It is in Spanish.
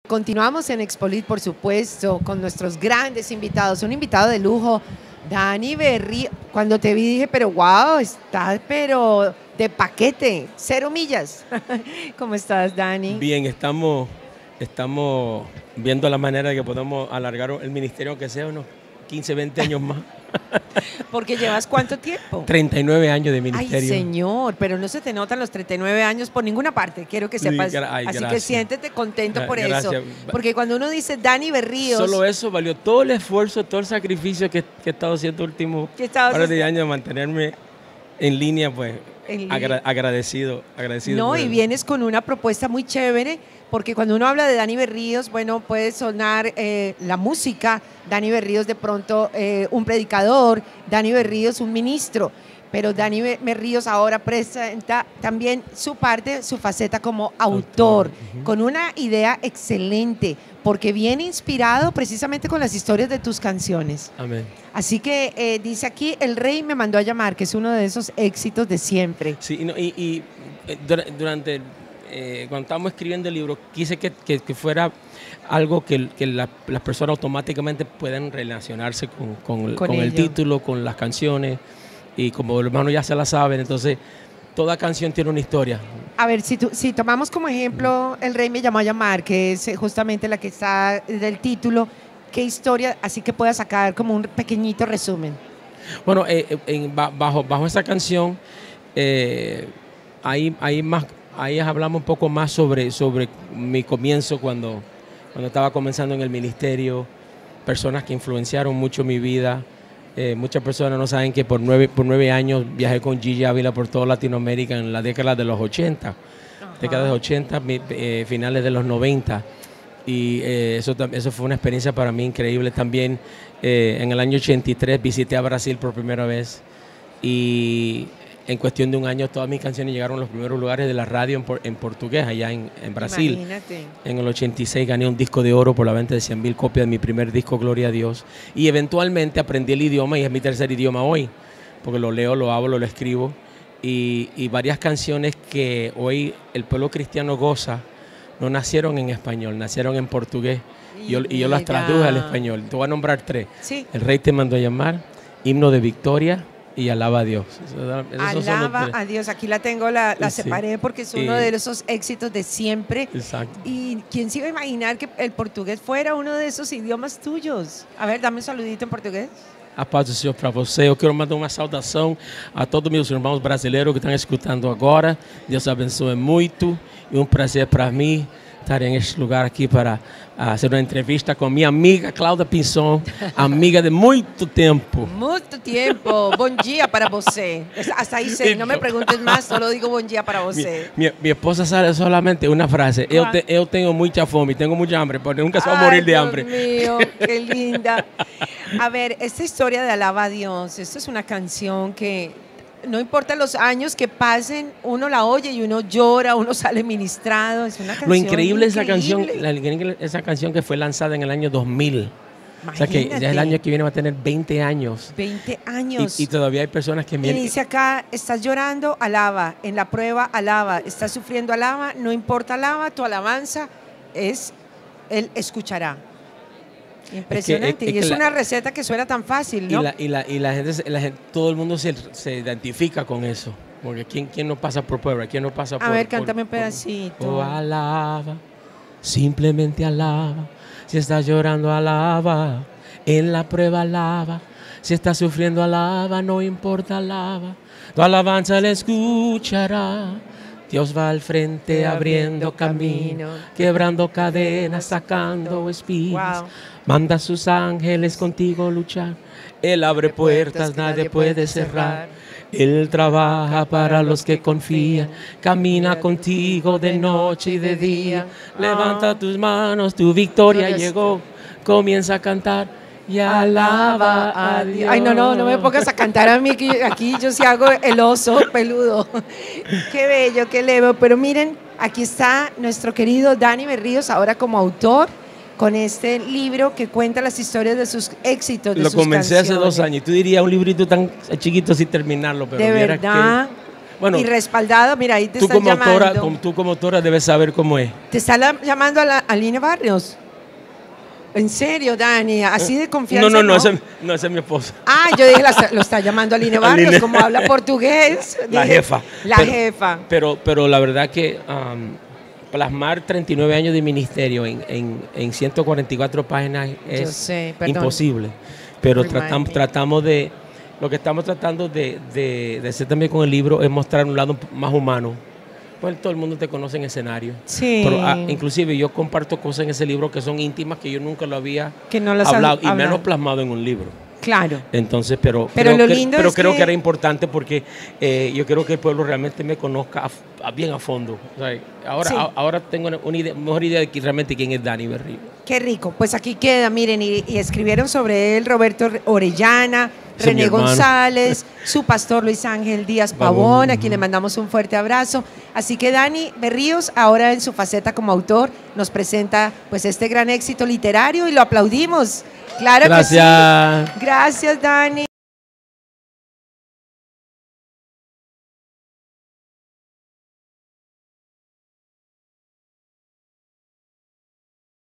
Continuamos en Expolit, por supuesto, con nuestros grandes invitados. Un invitado de lujo, Dani Berríos. Cuando te vi dije, pero wow, estás pero de paquete, 0 millas. ¿Cómo estás, Dani? Bien, estamos viendo la manera de que podamos alargar el ministerio, aunque sea unos 15, 20 años más. Porque llevas ¿cuánto tiempo? 39 años de ministerio. Ay, señor, pero no se te notan los 39 años por ninguna parte, quiero que sepas. Sí, así gracias. que siéntete contento por Gracias. eso. Porque cuando uno dice Dani Berríos... Solo eso valió todo el esfuerzo, todo el sacrificio que he estado haciendo últimos par de años de mantenerme en línea, pues agradecido. No, y vienes con una propuesta muy chévere, porque cuando uno habla de Dani Berríos, bueno, puede sonar la música, Dani Berríos de pronto un predicador, Dani Berríos un ministro, pero Dani Berríos ahora presenta también su parte, su faceta como autor, con una idea excelente, porque viene inspirado precisamente con las historias de tus canciones. Amén. Así que dice aquí, el rey me mandó a llamar, que es uno de esos éxitos de siempre. Sí, durante cuando estábamos escribiendo el libro, quise que fuera algo que las personas automáticamente puedan relacionarse con el título, con las canciones, y como los hermanos ya se la saben, entonces toda canción tiene una historia. A ver, si tomamos como ejemplo El rey me llamó a llamar, que es justamente la que está del título, ¿qué historia? Así que pueda sacar como un pequeñito resumen. Bueno, bajo esa canción, ahí hablamos un poco más sobre mi comienzo cuando estaba comenzando en el ministerio, personas que influenciaron mucho mi vida. Muchas personas no saben que por 9 años viajé con Gigi Ávila por toda Latinoamérica en la década de los 80, décadas de 80, finales de los 90. Y eso fue una experiencia para mí increíble. También en el año 83 visité a Brasil por primera vez y en cuestión de un año todas mis canciones llegaron a los primeros lugares de la radio en portugués allá en Brasil. Imagínate. En el 86 gané un disco de oro por la venta de 100,000 copias de mi primer disco, Gloria a Dios. Y eventualmente aprendí el idioma y es mi tercer idioma hoy, porque lo leo, lo hablo, lo escribo. Y varias canciones que hoy el pueblo cristiano goza no nacieron en español, nacieron en portugués. Y yo las traduje al español. Te voy a nombrar 3. Sí. El rey te mandó a llamar, Himno de Victoria y Alaba a Dios. Alaba a Dios. Aquí la tengo, la separé porque es uno de esos éxitos de siempre. Exacto. Y quién se iba a imaginar que el portugués fuera uno de esos idiomas tuyos. A ver, dame un saludito en portugués. A paz do Senhor para você. Eu quero mandar uma saudação a todos meus irmãos brasileiros que estão escutando agora. Deus abençoe muito e um prazer para mim estar neste lugar aqui para fazer uma entrevista com minha amiga Cláudia Pinson, amiga de muito tempo. Muito tempo. Bom dia para você. Hasta ahí sé. No me preguntes más, solo digo bom dia para você. Mi esposa sabe solamente una frase. Eu tenho muita fome, tengo mucha hambre, porque nunca se va a morir de hambre. Dios mío, qué linda. A ver, esta historia de Alaba a Dios, esto es una canción que no importa los años que pasen, uno la oye y uno llora, uno sale ministrado. Es una canción Lo increíble increíble. esa canción que fue lanzada en el año 2000. Imagínate. O sea que ya el año que viene va a tener 20 años. 20 años. Y todavía hay personas que Y dice acá, estás llorando, alaba. En la prueba, alaba. Estás sufriendo, alaba. No importa, alaba. Tu alabanza Él escuchará. Impresionante. Y es una receta que suena tan fácil, ¿no? Y la gente, todo el mundo se identifica con eso. Porque ¿quién no pasa por prueba? ¿Quién no pasa por... A ver, cántame un pedacito. Oh, alaba, simplemente alaba. Si estás llorando, alaba. En la prueba, alaba. Si estás sufriendo, alaba. No importa, alaba. Tu alabanza le escuchará. Dios va al frente abriendo camino, quebrando cadenas, sacando espinas. Wow. Manda a sus ángeles contigo luchar. Él abre puertas, nadie puede cerrar. Él trabaja para los que confían. Camina contigo de noche y de día. Levanta tus manos, tu victoria llegó. Comienza a cantar y alaba a Dios. Ay, no me pongas a cantar a mí, que aquí yo sí hago el oso peludo. Qué bello, qué leve. Pero miren, aquí está nuestro querido Dani Berríos, ahora como autor, con este libro que cuenta las historias de sus éxitos, de sus Lo comencé canciones. hace 2 años. Tú dirías un librito tan chiquito sin terminarlo, pero de verdad. Bueno, y respaldado. Mira, ahí te tú están como llamando. autora, tú como autora debes saber cómo es. Te está llamando a Line Barrios. ¿En serio, Dani? ¿Así de confianza? No, ese es mi esposa. Ah, yo dije, lo está llamando a Line Barrios, como habla portugués. La Dije, jefa. La jefa. Pero la verdad que plasmar 39 años de ministerio en 144 páginas es imposible. Pero tratamos de... Lo que estamos tratando de hacer también con el libro es mostrar un lado más humano. Pues todo el mundo te conoce en escenario. Sí. Pero inclusive yo comparto cosas en ese libro que son íntimas que yo nunca lo había hablado y menos plasmado en un libro. Claro. Entonces, creo que era importante porque yo creo que el pueblo realmente me conozca bien a fondo. O sea, ahora tengo una mejor idea de realmente quién es Dani Berríos. Qué rico. Pues aquí queda, miren, y escribieron sobre él Roberto Orellana, René González, su pastor Luis Ángel Díaz Pavón, a quien le mandamos un fuerte abrazo. Así que Dani Berríos, ahora en su faceta como autor, nos presenta pues este gran éxito literario y lo aplaudimos. Claro que sí. Gracias. Gracias, Dani.